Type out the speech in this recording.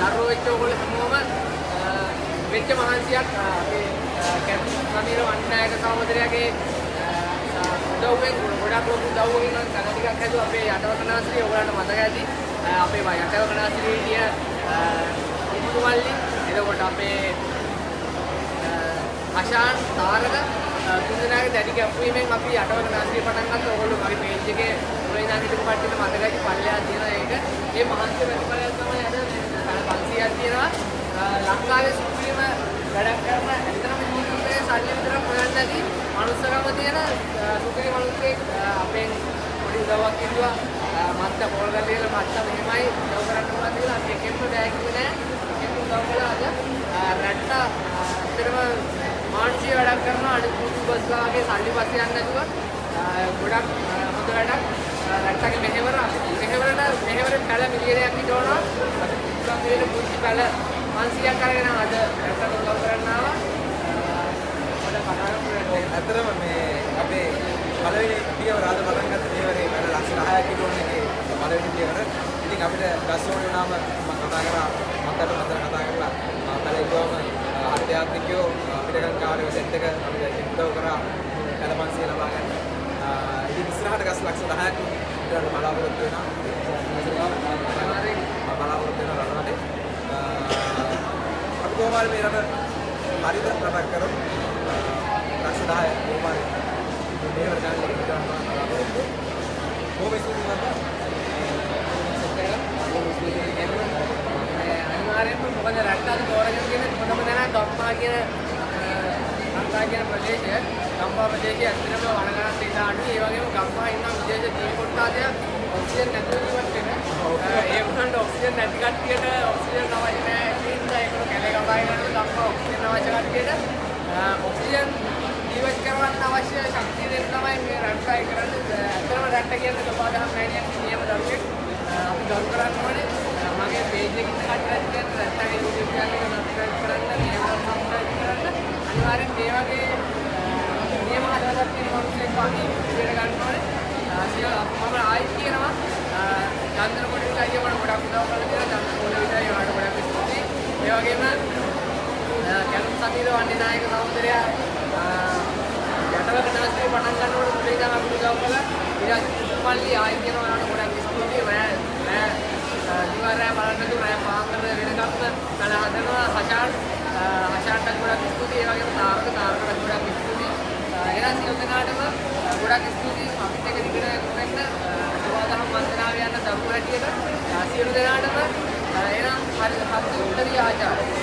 දරුවෝ වෙච්ච ඕගොල්ලෝ හැමෝම වෙච්ච මහන්සියක් අපේ කැප්ටන් සමීර වන්නායක සහෝදරයාගේ උදව්වෙන් ගොඩක් ලොකු උදව්වකින් නම් කන ටිකක් හැදුවා අපේ යටවකනාසිරිය ඔයගලන්ට මතක ඇති අපේ යටවකනාසිරියේ ඉමුතුමල්ලි එතකොට අපේ අශාන් තාරක තුන්දෙනාගේ දැඩි කැපවීමෙන් අපි යටවකනාසිරිය පටන් ගත්තා. ඔයගොල්ලෝ මගේ පේජ් එකේ ඔය ඉඳන් හිටපු කට්ටියට මතකයි පල්ලෙහා තියෙන ඒක. මේ මහන්සිය ප්‍රතිඵලයක් තමයි අද 500ක් තියෙනවා. ලංකාවේ සුපිරිම වැඩක් කරන ඇත්තම ජීවිතේ සල්ලි විතරක් හොයන්නේ නැති මනුස්සකම තියෙන සුපිරි මිනිස්සෙක් අපෙන් පොඩි උදව්වක් ඉල්ලුවා. මත්ත පොල් ගල්ලේල මත්ත මෙහෙමයි උදව් කරන්න ඕන කියලා අපි එකෙන්ම බෑ කිව්වේ නෑ. ඒක උදව් කළා අද රැට්ට ඇත්තටම මානසික වැඩක් කරනවා අනිත් යුටියුබර්ස්ලා වගේ සල්ලි පස්සේ යන්නේ නැතුව ගොඩක් හොඳ වැඩක් රැට්ටගේ මෙහෙවරට පැල මිලියනයක් හිටවනවා. අපි මිලියන පුංචි පැල 500ක් අරගෙන අද රැට්ටට උදව් කරන්න ආවා. ඇත්තටම මේ අපේ පළවෙනි පියවර අද පටන් ගත්ත පියවරේ වැඩ ලක්ෂ 10ක් කිලෝන එකේ පළවෙනි පියවර. ඉතින් අපිට ගස් ඕනේ වුණාම මම කතා කරා මත්තට කතා කරලා පැලෙද්දවම ආර්ථිකයෝ අපිට ගන්න කාර්ය සෙට් එක අපිට උදව් කරා පැල 500 ලබා ගන්න. ඉතින් ඉස්සරහට ගස් ලක්ෂ 10ක් විතර බලාපොරොත්තු වෙනවා. බලාපොරොත්තු වෙනවා රටේ. අපි කොහොම හරි මේ රට හරිද රටක් කරමු. ලක්ෂ 10 කොහොම හරි මේ වර්ගයන් එකට ගන්න බලාපොරොත්තු. කොහොම ඉස්සුවද? අනිවාර්යයෙන්ම මොකද රට්ටාද තෝරගෙන තියෙන මොනම දැනක් ගම්පා කියන ලංකා කියන ප්‍රදේශය ගම්පා ප්‍රදේශය ඇත්තටම වනගණන් දෙක අඩුයි. ඒ වගේම ගම්පා ඉන්න විශේෂ ජීව කොටාදය ඔක්සිජන් නැතුව ඉවත් වෙන. ඒ වුණාට ඔක්සිජන් නැති කට්ටියට ඔක්සිජන් අවශ්‍ය නැහැ. ඒ නිසා ඒකට කැලේ ගම්පා ඉන්නකොට ගම්පා ඔක්සිජන් අවශ්‍ය කට්ටියට ඔක්සිජන් ජීවත් කරවන්න අවශ්‍ය ශක්තිය දෙන්න තමයි මේ රට්ටයි කරන්නේ. ඇත්තටම රට්ට කියන්නේ සබාදහම් මෑණියක් නියම දරුවෙක්. අපි ගරු කරන්න ඕනේ. මගේ පේජ් එකේ ඉන්න කට්ටියට කියන්නේ රට්ටගේ YouTube channel එක subscribe කරන්න, මේවට subscribe කරන්න. අනිවාර්යෙන් මේ වගේ නියම හදාගත්ත මිනිස්සුෙක් වගේ ඉතිරි ගන්න ඕනේ. මම ආයෙත් කියනවා චන්ද්‍ර කොටිට අයියා මට ගොඩක් උදව් කරලා තියෙනවා. චන්ද්ර කොටිට අයියා මට ගොඩක් ස්තුතියි. ඒ වගේම කැප්ටන් සමීර වන්නායක සහෝදරයා යටවකනාසිරිය පටන් ගන්නකොට මුලින් ඉඳන් අපි උදව් කළා. ඊට පස්සේ ආයෙත් කියනවා මට ගොඩක් ස්තුතියි. මම දිවාරය බලන්න දුන්නා පාන්දර වෙනකම් කල හදනවා හෂාන්ට ගොඩක් ස්තුතියි. ඒ වගේම තාරකට ගොඩක් ස්තුතියි. එනම් සියලු දෙනාටම ගොඩක් ස්තුතියි. අපිට එක දිගට වෙන්න සුවාදහම් වන්දනාව යන දරුවෝ හැටියට සියලු දෙනාටම එනම් හරි උත්තරීය ආචාර්ය